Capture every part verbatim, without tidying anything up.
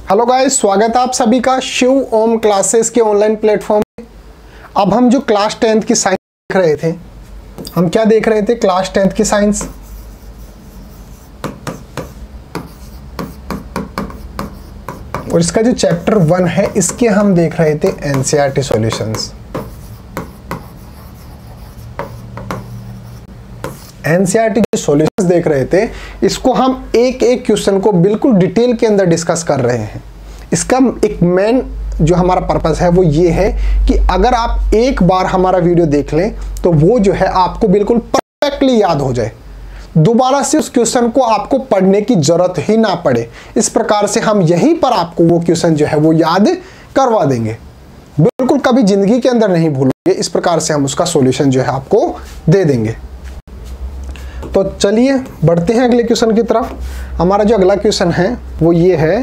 Hello guys, स्वागत है आप सभी का शिव ओम क्लासेस के ऑनलाइन प्लेटफॉर्म में। अब हम जो क्लास टेंथ की साइंस देख रहे थे, हम क्या देख रहे थे? क्लास टेंथ की साइंस। और इसका जो चैप्टर वन है, इसके हम देख रहे थे एनसीईआरटी सॉल्यूशंस। एनसीईआरटी जो सॉल्यूशंस देख रहे थे, इसको हम एक एक क्वेश्चन को बिल्कुल डिटेल के अंदर डिस्कस कर रहे हैं। इसका एक मेन जो हमारा पर्पस है वो ये है कि अगर आप एक बार हमारा वीडियो देख लें तो वो जो है आपको बिल्कुल परफेक्टली याद हो जाए, दोबारा से उस क्वेश्चन को आपको पढ़ने की जरूरत ही ना पड़े। इस प्रकार से हम यहीं पर आपको वो क्वेश्चन जो है वो याद करवा देंगे, बिल्कुल कभी जिंदगी के अंदर नहीं भूलोगे। इस प्रकार से हम उसका सॉल्यूशन जो है आपको दे देंगे। तो चलिए बढ़ते हैं अगले क्वेश्चन की तरफ। हमारा जो अगला क्वेश्चन है वो ये है,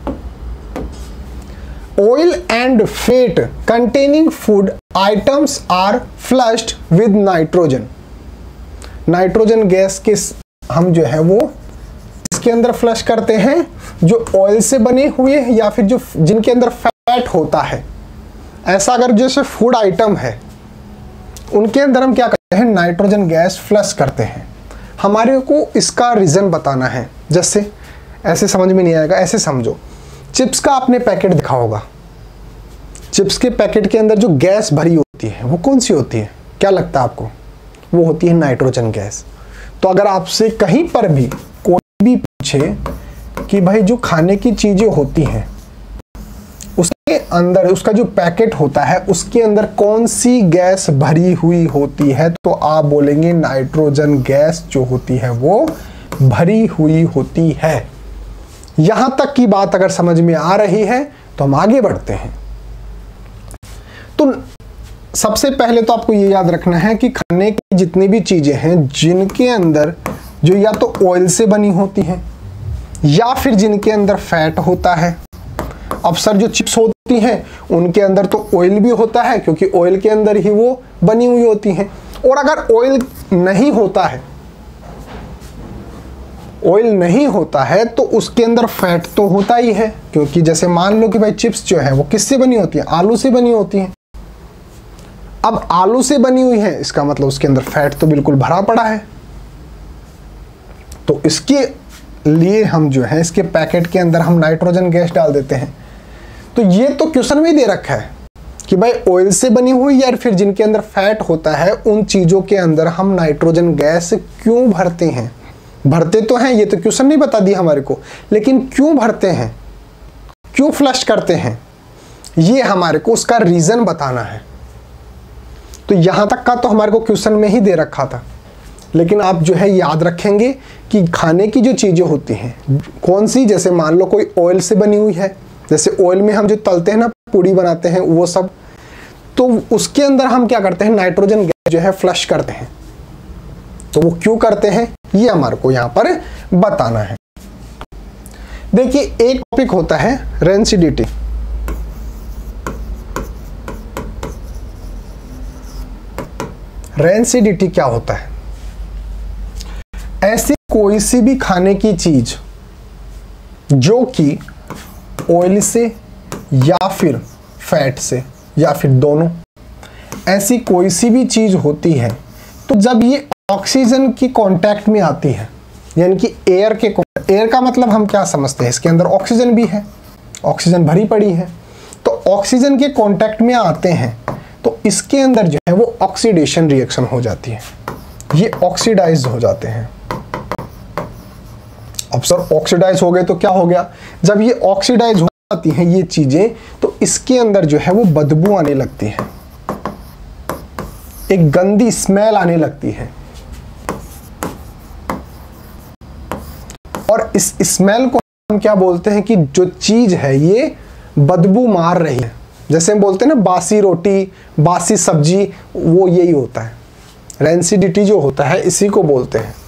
oil and fat containing food items are flushed with nitrogen. Nitrogen gas के हम जो है वो इसके अंदर फ्लश करते हैं जो ऑयल से बने हुए या फिर जो जिनके अंदर फैट होता है। ऐसा अगर जैसे फूड आइटम है उनके अंदर हम क्या करते हैं, नाइट्रोजन गैस फ्लश करते हैं। हमारे को इसका रीज़न बताना है। जैसे ऐसे समझ में नहीं आएगा, ऐसे समझो, चिप्स का आपने पैकेट देखा होगा। चिप्स के पैकेट के अंदर जो गैस भरी होती है वो कौन सी होती है? क्या लगता है आपको? वो होती है नाइट्रोजन गैस। तो अगर आपसे कहीं पर भी कोई भी पूछे कि भाई जो खाने की चीज़ें होती हैं उसके अंदर उसका जो पैकेट होता है उसके अंदर कौन सी गैस भरी हुई होती है, तो आप बोलेंगे नाइट्रोजन गैस जो होती है वो भरी हुई होती है। यहां तक की बात अगर समझ में आ रही है तो हम आगे बढ़ते हैं। तो सबसे पहले तो आपको ये याद रखना है कि खाने की जितनी भी चीजें हैं जिनके अंदर जो या तो ऑयल से बनी होती हैं या फिर जिनके अंदर फैट होता है। अब सर जो चिप्स होती हैं उनके अंदर तो ऑयल भी होता है क्योंकि ऑयल के अंदर ही वो बनी हुई होती हैं। और अगर ऑयल नहीं होता है ऑयल नहीं होता है तो उसके अंदर फैट तो होता ही है, क्योंकि जैसे मान लो कि भाई चिप्स जो है वो किससे बनी होती है? आलू से बनी होती है। अब आलू से बनी हुई है, इसका मतलब उसके अंदर फैट तो बिल्कुल भरा पड़ा है। तो इसके लिए हम जो है इसके पैकेट के अंदर हम नाइट्रोजन गैस डाल देते हैं। तो ये तो क्वेश्चन में दे रखा है कि भाई ऑयल से बनी हुई या फिर जिनके अंदर फैट होता है उन चीजों के अंदर हम नाइट्रोजन गैस क्यों भरते हैं? भरते तो हैं, ये तो क्वेश्चन नहीं बता दिया हमारे को, लेकिन क्यों भरते हैं, क्यों फ्लश करते हैं, ये हमारे को उसका रीजन बताना है। तो यहां तक का तो हमारे को क्वेश्चन में ही दे रखा था, लेकिन आप जो है याद रखेंगे कि खाने की जो चीज़ें होती हैं कौन सी, जैसे मान लो कोई ऑयल से बनी हुई है, जैसे ऑयल में हम जो तलते हैं ना, पूड़ी बनाते हैं वो सब, तो उसके अंदर हम क्या करते हैं, नाइट्रोजन गैस जो है फ्लश करते हैं। तो वो क्यों करते हैं ये हमारे को यहाँ पर बताना है। देखिए एक टॉपिक होता है रेंसिडिटी। रेंसिडिटी क्या होता है? ऐसी कोई सी भी खाने की चीज जो कि ऑयल से या फिर फैट से या फिर दोनों, ऐसी कोई सी भी चीज होती है, तो जब ये ऑक्सीजन की कांटेक्ट में आती है, यानी कि एयर के एयर का मतलब हम क्या समझते हैं, इसके अंदर ऑक्सीजन भी है, ऑक्सीजन भरी पड़ी है, तो ऑक्सीजन के कांटेक्ट में आते हैं तो इसके अंदर जो है वो ऑक्सीडेशन रिएक्शन हो जाती है, ये ऑक्सीडाइज हो जाते हैं। अब सर ऑक्सीडाइज हो गए तो क्या हो गया? जब ये ऑक्सीडाइज हो जाती हैं ये चीजें तो इसके अंदर जो है वो बदबू आने लगती है, एक गंदी स्मेल आने लगती है। और इस स्मेल को हम क्या बोलते हैं कि जो चीज है ये बदबू मार रही है। जैसे हम बोलते हैं ना बासी रोटी, बासी सब्जी, वो यही होता है। रेंसिडिटी जो होता है इसी को बोलते हैं।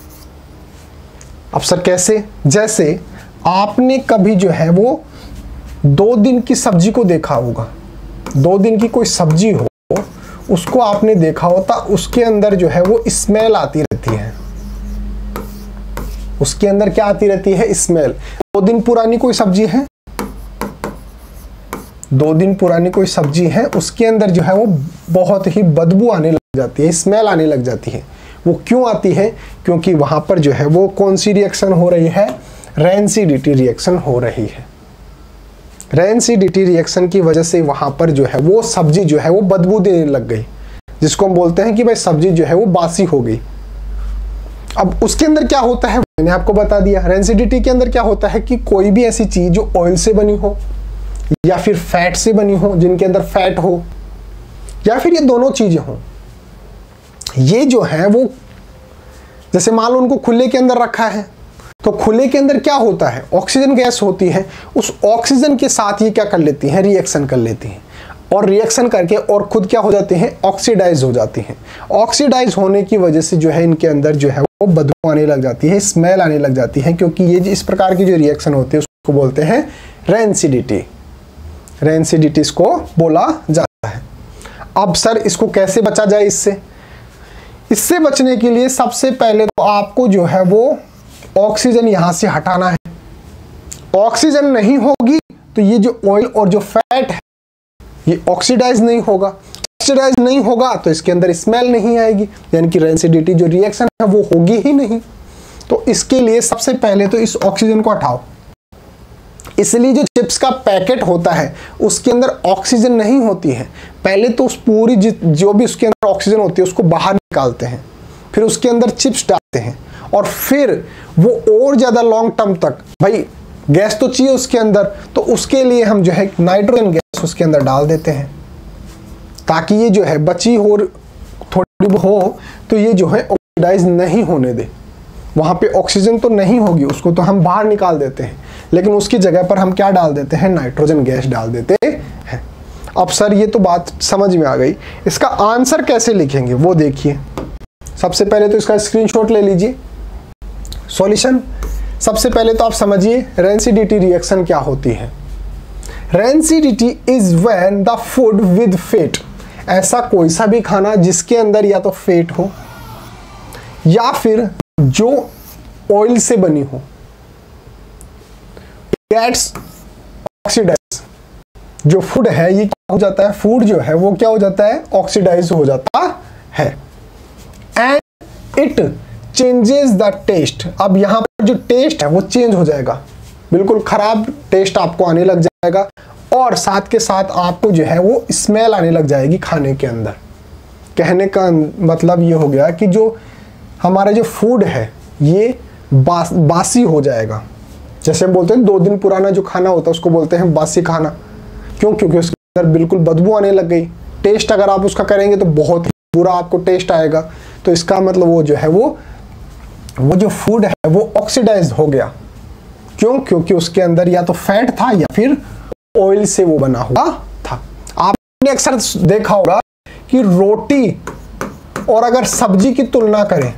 अब सर कैसे? जैसे आपने कभी जो है वो दो दिन की सब्जी को देखा होगा, दो दिन की कोई सब्जी हो उसको आपने देखा होता, उसके अंदर जो है वो स्मेल आती रहती है। उसके अंदर क्या आती रहती है? स्मेल। दो दिन पुरानी कोई सब्जी है, दो दिन पुरानी कोई सब्जी है, उसके अंदर जो है वो बहुत ही बदबू आने लग जाती है, स्मेल आने लग जाती है। वो क्यों आती है? क्योंकि वहाँ पर जो है वो कौन सी रिएक्शन हो रही है? रेंसिडिटी रिएक्शन हो रही है। रेंसिडिटी रिएक्शन की वजह से वहाँ पर जो है वो सब्जी जो है वो बदबू देने लग गई, जिसको हम बोलते हैं कि भाई सब्जी जो है वो बासी हो गई। अब उसके अंदर क्या होता है, मैंने आपको बता दिया। रेंसिडिटी के अंदर क्या होता है कि कोई भी ऐसी चीज जो ऑयल से बनी हो या फिर फैट से बनी हो, जिनके अंदर फैट हो या फिर ये दोनों चीजें हो, ये जो है वो जैसे मान लो उनको खुले के अंदर रखा है, तो खुले के अंदर क्या होता है? ऑक्सीजन गैस होती है। उस ऑक्सीजन के साथ ये क्या कर लेती हैं? रिएक्शन कर लेती हैं, और रिएक्शन करके और खुद क्या हो जाते हैं? ऑक्सीडाइज हो जाती हैं। ऑक्सीडाइज होने की वजह से जो है इनके अंदर जो है वो बदबू आने लग जाती है, स्मेल आने लग जाती है, क्योंकि ये इस प्रकार की जो रिएक्शन होती है उसको बोलते हैं रेंसिडिटी। रेंसिडिटी इसको बोला जाता है। अब सर इसको कैसे बचा जाए? इससे इससे बचने के लिए सबसे पहले तो आपको जो है वो ऑक्सीजन यहां से हटाना है। ऑक्सीजन नहीं होगी तो ये जो ऑयल और जो फैट है ये ऑक्सीडाइज नहीं होगा। ऑक्सीडाइज नहीं होगा तो इसके अंदर स्मेल नहीं आएगी, यानी कि रेंसिडिटी जो रिएक्शन है वो होगी ही नहीं। तो इसके लिए सबसे पहले तो इस ऑक्सीजन को हटाओ। इसलिए जो चिप्स का पैकेट होता है उसके अंदर ऑक्सीजन नहीं होती है। पहले तो उस पूरी जो भी उसके अंदर ऑक्सीजन होती है उसको बाहर निकालते हैं, फिर उसके अंदर चिप्स डालते हैं, और फिर वो और ज्यादा लॉन्ग टर्म तक, भाई गैस तो चाहिए उसके अंदर, तो उसके लिए हम जो है नाइट्रोजन गैस उसके अंदर डाल देते हैं, ताकि ये जो है बची हो थोड़ी हो तो ये जो है ऑक्सीडाइज नहीं होने दे। वहां पे ऑक्सीजन तो नहीं होगी, उसको तो हम बाहर निकाल देते हैं, लेकिन उसकी जगह पर हम क्या डाल देते हैं? नाइट्रोजन गैस डाल देते हैं। अब सर ये तो बात समझ में आ गई, इसका आंसर कैसे लिखेंगे वो देखिए। सबसे पहले तो इसका स्क्रीनशॉट ले लीजिए। सॉल्यूशन, सबसे पहले तो आप समझिए रेंसिडिटी रिएक्शन क्या होती है। Rancidity is when the food with fat, ऐसा कोई सा भी खाना जिसके अंदर या तो फैट हो या फिर जो ऑयल से बनी हो, गेट्स ऑक्सीडाइज। जो फूड है ये क्या हो जाता है? फूड जो है वो क्या हो जाता है? ऑक्सीडाइज हो जाता है। And it changes the taste. अब यहां पर जो टेस्ट है वो चेंज हो जाएगा, बिल्कुल खराब टेस्ट आपको आने लग जाएगा, और साथ के साथ आपको जो है वो स्मेल आने लग जाएगी खाने के अंदर। कहने का मतलब ये हो गया कि जो हमारा जो फूड है ये बास, बासी हो जाएगा। जैसे बोलते हैं दो दिन पुराना जो खाना होता है उसको बोलते हैं बासी खाना। क्यों? क्योंकि उसके अंदर बिल्कुल बदबू आने लग गई। टेस्ट अगर आप उसका करेंगे तो बहुत ही बुरा आपको टेस्ट आएगा। तो इसका मतलब वो जो है वो वो जो फूड है वो ऑक्सीडाइज हो गया। क्यों? क्योंकि उसके अंदर या तो फैट था या फिर ऑयल से वो बना हुआ था। आपने अक्सर देखा होगा कि रोटी और अगर सब्जी की तुलना करें,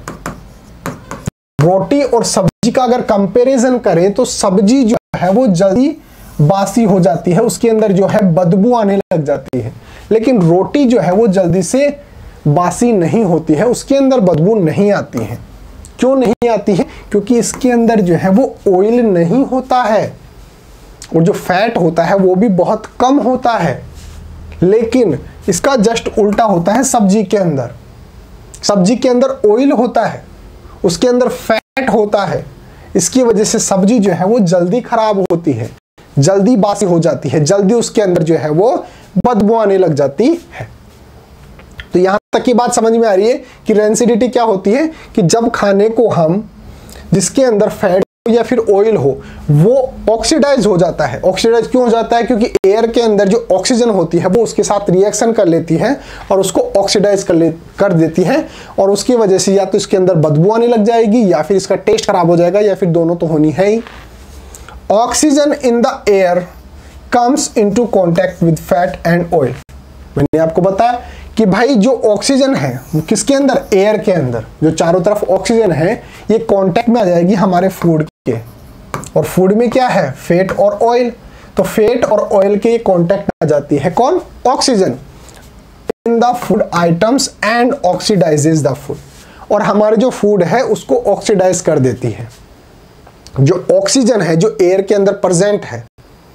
रोटी और सब्जी का अगर कंपैरिजन करें तो सब्जी जो है वो जल्दी बासी हो जाती है, उसके अंदर जो है बदबू आने लग जाती है। लेकिन रोटी जो है वो जल्दी से बासी नहीं होती है, उसके अंदर बदबू नहीं आती है। क्यों नहीं आती है? क्योंकि इसके अंदर जो है वो ऑयल नहीं होता है, और जो फैट होता है वो भी बहुत कम होता है। लेकिन इसका जस्ट उल्टा होता है सब्जी के अंदर। सब्जी के अंदर ऑयल होता है, उसके अंदर फैट होता है। इसकी वजह से सब्जी जो है वो जल्दी खराब होती है, जल्दी बासी हो जाती है, जल्दी उसके अंदर जो है वो बदबू आने लग जाती है। तो यहां तक की बात समझ में आ रही है कि रेंसिडिटी क्या होती है कि जब खाने को हम जिसके अंदर फैट या फिर ऑयल हो वो ऑक्सीडाइज हो जाता है। ऑक्सीडाइज क्यों हो जाता है? क्योंकि एयर के अंदर जो ऑक्सीजन होती है वो उसके साथ रिएक्शन कर लेती है और उसको ऑक्सीडाइज कर ले कर देती है, और उसकी वजह से या तो इसके अंदर बदबू आने लग जाएगी या फिर इसका टेस्ट खराब हो जाएगा, या फिर दोनों तो होनी है ही। Oxygen in the air comes into contact with fat and oil. मैंने आपको बताया कि भाई जो ऑक्सीजन है वो किसके अंदर? एयर के अंदर। जो चारों तरफ ऑक्सीजन है ये कांटेक्ट में आ जाएगी हमारे फूड के, और फूड में क्या है? फैट और ऑयल। तो फैट और ऑयल के कांटेक्ट में आ जाती है कौन? Oxygen in the food items and oxidizes the food. और हमारे जो फूड है उसको ऑक्सीडाइज कर देती है। जो ऑक्सीजन है जो एयर के अंदर प्रेजेंट है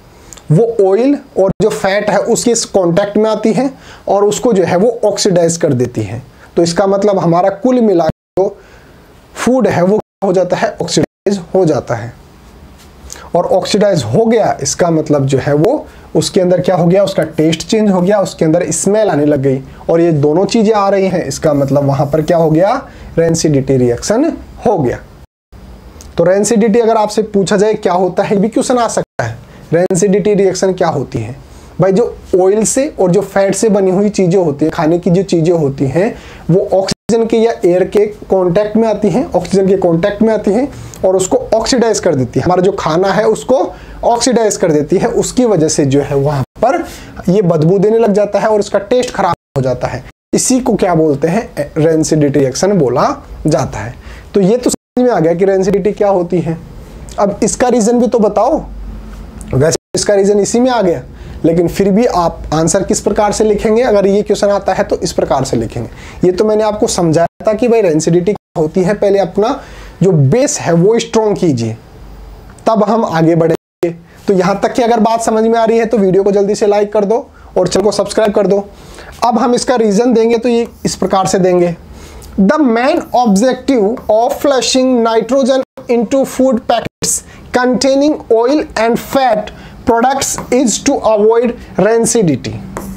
वो ऑयल और जो फैट है उसके कांटेक्ट में आती है और उसको जो है वो ऑक्सीडाइज कर देती है। तो इसका मतलब हमारा कुल मिला के जो फूड है वो हो जाता है ऑक्सीडाइज हो जाता है। और ऑक्सीडाइज हो गया इसका मतलब जो है वो उसके अंदर क्या हो गया, उसका टेस्ट चेंज हो गया, उसके अंदर स्मेल आने लग गई और ये दोनों चीजें आ रही हैं, इसका मतलब वहां पर क्या हो गया, रेंसिडिटी रिएक्शन हो गया। तो रेंसिडिटी अगर आपसे पूछा जाए क्या होता है, भी क्वेश्चन आ सकता है। रेंसिडिटी रिएक्शन क्या होती है भाई, जो ऑयल से और जो फैट से बनी हुई चीजें होती हैं, खाने की जो चीजें होती हैं वो ऑक्सीजन के या एयर के कांटेक्ट में आती हैं, ऑक्सीजन के कांटेक्ट में आती हैं और उसको ऑक्सीडाइज कर देती है। हमारा जो खाना है उसको ऑक्सीडाइज कर देती है, उसकी वजह से जो है वहां पर ये बदबू देने लग जाता है और उसका टेस्ट खराब हो जाता है। इसी को क्या बोलते हैं, रेंसिडिटी रिएक्शन बोला जाता है। तो ये तो समझ में आ गया कि रेंसिडिटी क्या होती है। अब इसका रीजन भी तो बताओ। वैसे इसका रीजन इसी में आ गया, लेकिन फिर भी आप आंसर किस प्रकार से लिखेंगे, अगर ये क्वेश्चन आता है तो इस प्रकार से लिखेंगे। ये तो मैंने आपको समझाया था कि भाई रेंसिडिटी क्या होती है, पहले अपना जो बेस है वो स्ट्रॉन्ग कीजिए तब हम आगे बढ़ेंगे। तो यहां तक की अगर बात समझ में आ रही है तो वीडियो को जल्दी से लाइक कर दो और चैनल को सब्सक्राइब कर दो। अब हम इसका रीजन देंगे तो ये इस प्रकार से देंगे, the main objective of flushing nitrogen into food packets containing oil and fat products is to avoid rancidity.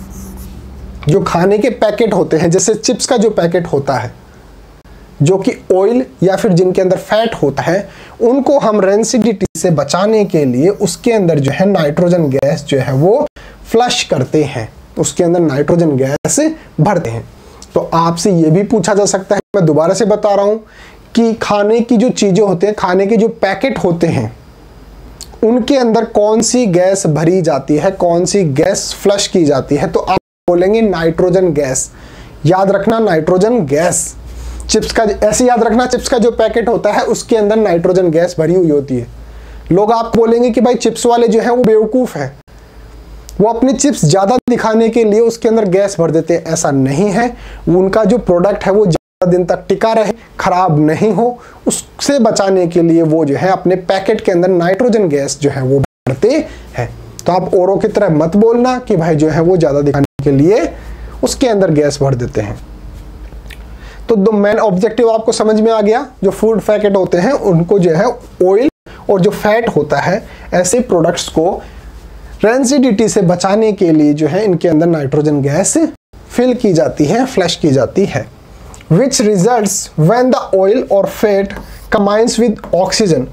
जो खाने के पैकेट होते हैं, जैसे चिप्स का जो पैकेट होता है जो कि ऑयल या फिर जिनके अंदर फैट होता है, उनको हम रेंसिडिटी से बचाने के लिए उसके अंदर जो है नाइट्रोजन गैस जो है वो फ्लश करते हैं, उसके अंदर नाइट्रोजन गैस भरते हैं। तो आपसे ये भी पूछा जा सकता है, मैं दोबारा से बता रहा हूं कि खाने की जो चीजें होते हैं, खाने के जो पैकेट होते हैं, उनके अंदर कौन सी गैस भरी जाती है, कौन सी गैस फ्लश की जाती है, तो आप बोलेंगे नाइट्रोजन गैस। याद रखना नाइट्रोजन गैस। चिप्स का ऐसे याद रखना, चिप्स का जो पैकेट होता है उसके अंदर नाइट्रोजन गैस भरी हुई होती है। लोग आप बोलेंगे कि भाई चिप्स वाले जो है वो बेवकूफ है, वो अपनी चिप्स ज्यादा दिखाने के लिए उसके अंदर गैस भर देते हैं। ऐसा नहीं है, उनका जो प्रोडक्ट है वो ज्यादा दिन तक टिका रहे, खराब नहीं हो, उससे बचाने के लिए वो जो है अपने पैकेट के अंदर नाइट्रोजन गैस जो है वो भरते हैं। तो आप औरों की तरह मत बोलना कि भाई जो है वो ज्यादा दिखाने के लिए उसके अंदर गैस भर देते हैं। तो दो मेन ऑब्जेक्टिव आपको समझ में आ गया। जो फूड पैकेट होते हैं उनको जो है ऑयल और जो फैट होता है, ऐसे प्रोडक्ट्स को रेंसिडिटी से बचाने के लिए जो है इनके अंदर नाइट्रोजन गैस फिल की जाती है, फ्लश की जाती है। Which results when the oil और फैट कंबाइंस विद ऑक्सीजन।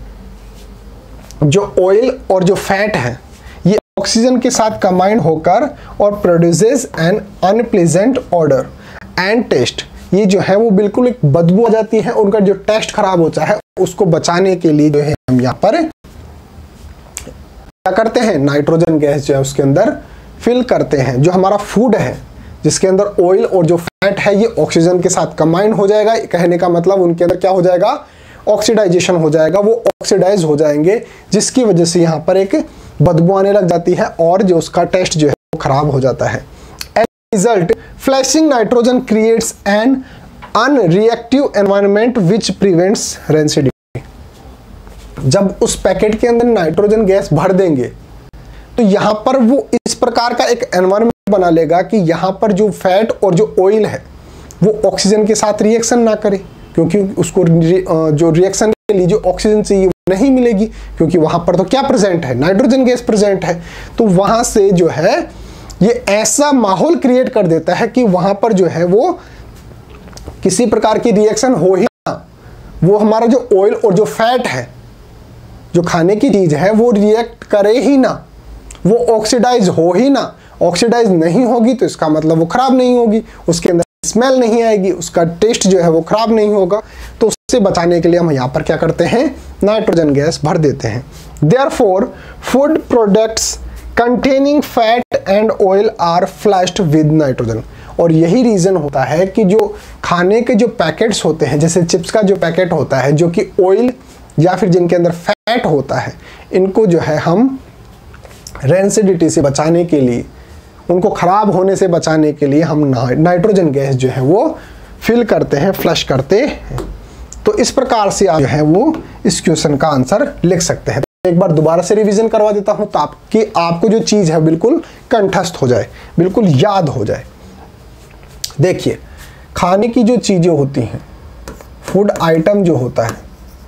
जो ऑयल और जो फैट है ये ऑक्सीजन के साथ कंबाइन होकर और produces an unpleasant odour and taste. ये जो है वो बिल्कुल एक बदबू आ जाती है, उनका जो टेस्ट खराब होता है उसको बचाने के लिए जो है हम यहाँ पर क्या करते हैं, नाइट्रोजन गैस जो है उसके अंदर फिल करते हैं। जो हमारा फूड है जिसके अंदर ऑयल और जो फैट है ये ऑक्सीजन के साथ कंबाइन हो जाएगा, कहने का मतलब उनके अंदर क्या हो जाएगा, ऑक्सीडाइजेशन हो जाएगा, वो ऑक्सीडाइज हो जाएंगे, जिसकी वजह से यहाँ पर एक बदबू आने लग जाती है और जो उसका टेस्ट जो है वो खराब हो जाता है। Result, flashing nitrogen creates an unreactive environment which prevents rancidity। जब उस पैकेट के अंदर नाइट्रोजन गैस भर देंगे तो यहां पर वो इस प्रकार का एक एनवायरनमेंट बना लेगा कि यहां पर जो फैट और जो ऑयल है वो ऑक्सीजन के साथ रिएक्शन ना करे, क्योंकि उसको जो रिएक्शन के लिए जो ऑक्सीजन चाहिए वो नहीं मिलेगी, क्योंकि वहां पर तो क्या प्रेजेंट है, नाइट्रोजन गैस प्रेजेंट है। तो वहां से जो है ये ऐसा माहौल क्रिएट कर देता है कि वहां पर जो है वो किसी प्रकार की रिएक्शन हो ही ना, वो हमारा जो ऑयल और जो फैट है, जो खाने की चीज है, वो रिएक्ट करे ही ना, वो ऑक्सीडाइज हो ही ना। ऑक्सीडाइज नहीं होगी तो इसका मतलब वो खराब नहीं होगी, उसके अंदर स्मेल नहीं आएगी, उसका टेस्ट जो है वो खराब नहीं होगा। तो उससे बचाने के लिए हम यहाँ पर क्या करते हैं, नाइट्रोजन गैस भर देते हैं। Therefore food products containing fat and oil are flushed with nitrogen. और यही रीजन होता है कि जो खाने के जो पैकेट्स होते हैं, जैसे चिप्स का जो पैकेट होता है जो कि ऑयल या फिर जिनके अंदर फैट होता है, इनको जो है हम रेंसिडिटी से बचाने के लिए, उनको खराब होने से बचाने के लिए हम नाइट्रोजन गैस जो है वो फिल करते हैं, फ्लश करते हैं। तो इस प्रकार से आप जो है वो इस क्वेश्चन का आंसर लिख सकते हैं। एक बार दोबारा से रिवीजन करवा देता हूं ताकि आपको जो चीज है बिल्कुल कंठस्थ हो जाए, बिल्कुल याद हो जाए। देखिए, खाने की जो चीजें होती हैं, फूड आइटम जो होता है,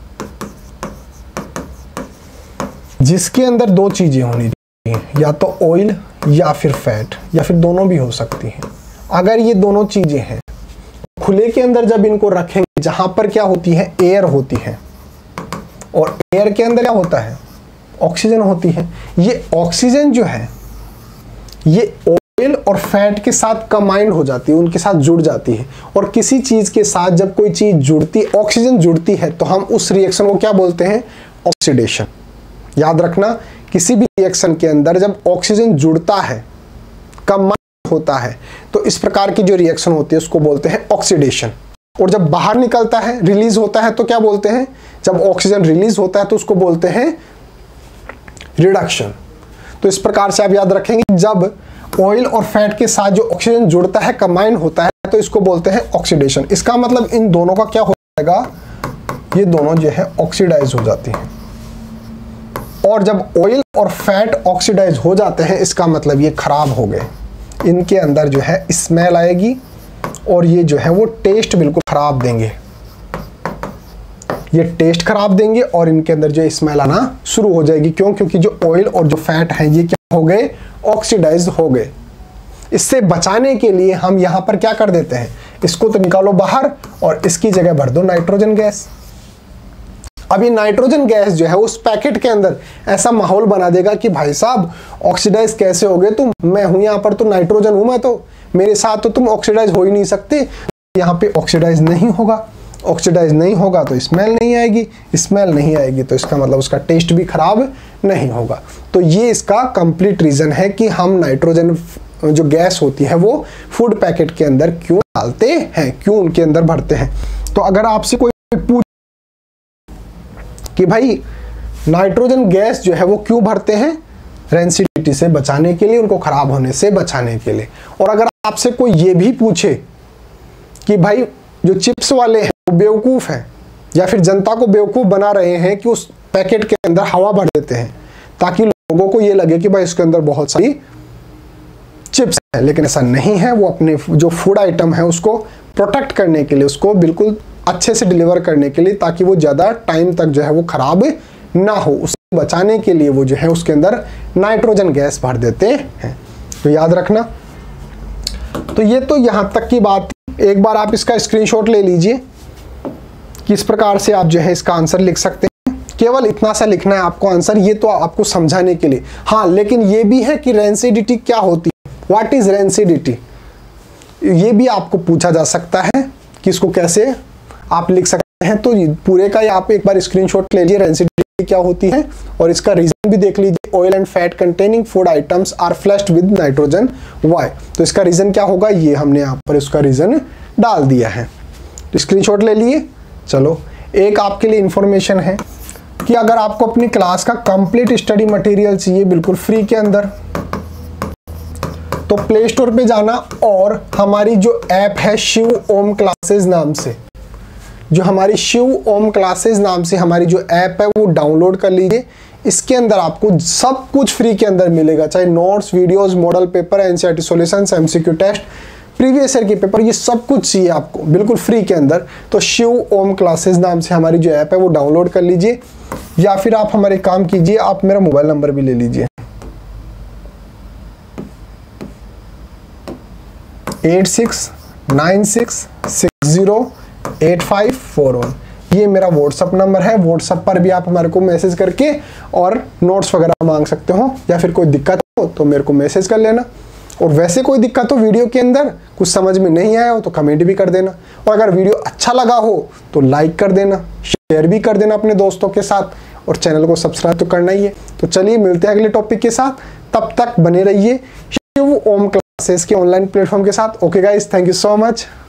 जिसके अंदर दो चीजें होनी चाहिए, या तो ऑयल या फिर फैट, या फिर दोनों भी हो सकती हैं। अगर ये दोनों चीजें हैं, खुले के अंदर जब इनको रखेंगे, जहां पर क्या होती है, एयर होती है, और एयर के अंदर क्या होता है, ऑक्सीजन होती है। ये ऑक्सीजन जो है ये ऑयल और फैट के साथ कंबाइंड हो जाती है, उनके साथ जुड़ जाती है। और किसी चीज के साथ जब कोई चीज जुड़ती, ऑक्सीजन जुड़ती है, तो हम उस रिएक्शन को क्या बोलते हैं, ऑक्सीडेशन। याद रखना, किसी भी रिएक्शन के अंदर जब ऑक्सीजन जुड़ता है, कंबाइंड होता है, तो इस प्रकार की जो रिएक्शन होती है उसको बोलते हैं ऑक्सीडेशन। और जब बाहर निकलता है, रिलीज होता है, तो क्या बोलते हैं, जब ऑक्सीजन रिलीज होता है तो उसको बोलते हैं रिडक्शन। तो इस प्रकार से आप याद रखेंगे, जब ऑयल और फैट के साथ जो ऑक्सीजन जुड़ता है, कंबाइन होता है, तो इसको बोलते हैं ऑक्सीडेशन। इसका मतलब इन दोनों का क्या हो जाएगा, ये दोनों जो है ऑक्सीडाइज हो जाती हैं। और जब ऑयल और फैट ऑक्सीडाइज हो जाते हैं, इसका मतलब ये खराब हो गए। इनके अंदर जो है स्मेल आएगी और ये जो है वो टेस्ट बिल्कुल खराब देंगे, ये टेस्ट खराब देंगे और इनके अंदर जो स्मेल आना शुरू हो जाएगी। क्यों? क्योंकि जो ऑयल और जो फैट है ये क्या हो गए, ऑक्सीडाइज हो गए। इससे बचाने के लिए हम यहां पर क्या कर देते हैं, इसको तो निकालो बाहर और इसकी जगह भर दो नाइट्रोजन गैस। अब ये नाइट्रोजन गैस जो है उस पैकेट के अंदर ऐसा माहौल बना देगा कि भाई साहब ऑक्सीडाइज कैसे हो गए तुम, मैं हूं यहां पर, तो नाइट्रोजन हूं मैं, तो मेरे साथ तो तुम ऑक्सीडाइज हो ही नहीं सकते। यहाँ पे ऑक्सीडाइज नहीं होगा, ऑक्सीडाइज नहीं होगा तो स्मेल नहीं आएगी, स्मेल नहीं आएगी तो इसका मतलब उसका टेस्ट भी खराब नहीं होगा। तो ये इसका कंप्लीट रीजन है कि हम नाइट्रोजन जो गैस होती है वो फूड पैकेट के अंदर क्यों डालते हैं, क्यों उनके अंदर भरते हैं। तो अगर आपसे कोई पूछ कि भाई नाइट्रोजन गैस जो है वो क्यों भरते हैं, रेंसिडिटी से बचाने के लिए, उनको खराब होने से बचाने के लिए। और अगर आपसे कोई ये भी पूछे कि भाई जो चिप्स वाले हैं वो बेवकूफ है, या फिर जनता को बेवकूफ बना रहे हैं कि उस पैकेट के अंदर हवा भर देते हैं ताकि लोगों को ये लगे कि भाई इसके अंदर बहुत सारी चिप्स है, लेकिन ऐसा नहीं है। वो अपने जो फूड आइटम है उसको प्रोटेक्ट करने के लिए, उसको बिल्कुल अच्छे से डिलीवर करने के लिए, ताकि वो ज़्यादा टाइम तक जो है वो खराब ना हो, उससे बचाने के लिए वो जो है उसके अंदर नाइट्रोजन गैस भर देते हैं। तो याद रखना। तो ये तो यहाँ तक की बात। एक बार आप इसका स्क्रीनशॉट ले लीजिए, किस प्रकार से आप जो है इसका आंसर लिख सकते हैं। केवल इतना सा लिखना है आपको आंसर, ये तो आपको समझाने के लिए। हाँ, लेकिन ये भी है कि रेंसिडिटी क्या होती है, व्हाट इज रेंसिडिटी, ये भी आपको पूछा जा सकता है कि इसको कैसे आप लिख सकते हैं। तो पूरे का आप एक बार स्क्रीनशॉट ले लीजिए, रेंसिडिटी क्या होती है, और इसका रीजन भी देख लीजिए। Oil and fat containing food items are flushed with nitrogen, why. तो इसका रीजन क्या होगा, ये हमने यहाँ पर इसका रीजन डाल दिया है। तो स्क्रीनशॉट ले लिए। चलो, एक आपके लिए इंफॉर्मेशन है कि अगर आपको अपनी क्लास का कंप्लीट स्टडी मटेरियल चाहिए बिल्कुल फ्री के अंदर, तो प्ले स्टोर पे जाना और हमारी जो ऐप है शिव ओम क्लासेस नाम से, जो हमारी शिव ओम क्लासेस नाम से हमारी जो ऐप है वो डाउनलोड कर लीजिए। इसके अंदर आपको सब कुछ फ्री के अंदर मिलेगा, चाहे notes, videos, model paper, NCERT solutions, MCQ test, previous year के पेपर, ये सब कुछ चाहिए आपको बिल्कुल फ्री के अंदर। तो शिव ओम क्लासेस नाम से हमारी जो ऐप है वो डाउनलोड कर लीजिए, या फिर आप हमारे काम कीजिए, आप मेरा मोबाइल नंबर भी ले लीजिए, eight six nine six six zero eight five four one. ये मेरा व्हाट्सअप नंबर है। व्हाट्सअप पर भी आप हमारे को मैसेज करके और नोट्स वगैरह मांग सकते हो, या फिर कोई दिक्कत हो तो मेरे को मैसेज कर लेना। और वैसे कोई दिक्कत हो वीडियो के अंदर, कुछ समझ में नहीं आया हो तो कमेंट भी कर देना। और अगर वीडियो अच्छा लगा हो तो लाइक कर देना, शेयर भी कर देना अपने दोस्तों के साथ, और चैनल को सब्सक्राइब तो करना ही है। तो चलिए मिलते हैं अगले टॉपिक के साथ, तब तक बने रहिए शिव ओम क्लासेस के ऑनलाइन प्लेटफॉर्म के साथ। Okay guys, thank you so much.